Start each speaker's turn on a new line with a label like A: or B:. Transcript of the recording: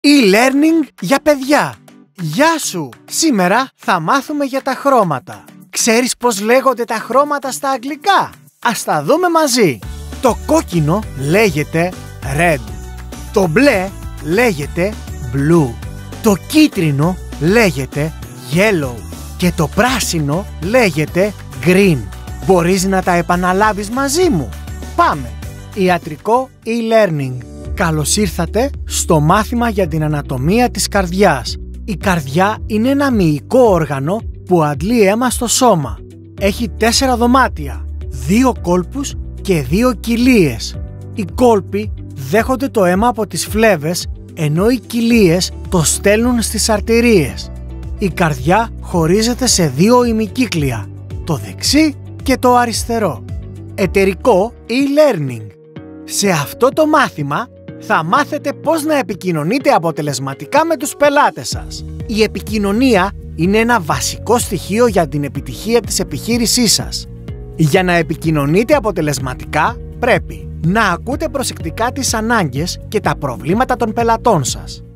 A: E-learning για παιδιά. Γεια σου! Σήμερα θα μάθουμε για τα χρώματα. Ξέρεις πώς λέγονται τα χρώματα στα αγγλικά? Ας τα δούμε μαζί. Το κόκκινο λέγεται red. Το μπλε λέγεται blue. Το κίτρινο λέγεται yellow. Και το πράσινο λέγεται green. Μπορείς να τα επαναλάβεις μαζί μου? Πάμε! Ιατρικό e-learning. Καλώς ήρθατε στο μάθημα για την ανατομία της καρδιάς. Η καρδιά είναι ένα μυϊκό όργανο που αντλεί αίμα στο σώμα. Έχει 4 δωμάτια, 2 κόλπους και 2 κοιλίες. Οι κόλποι δέχονται το αίμα από τις φλέβες, ενώ οι κοιλίες το στέλνουν στις αρτηρίες. Η καρδιά χωρίζεται σε 2 ημικύκλια, το δεξί και το αριστερό. Εταιρικό e-learning. Σε αυτό το μάθημα θα μάθετε πώς να επικοινωνείτε αποτελεσματικά με τους πελάτες σας. Η επικοινωνία είναι ένα βασικό στοιχείο για την επιτυχία της επιχείρησής σας. Για να επικοινωνείτε αποτελεσματικά, πρέπει να ακούτε προσεκτικά τις ανάγκες και τα προβλήματα των πελατών σας,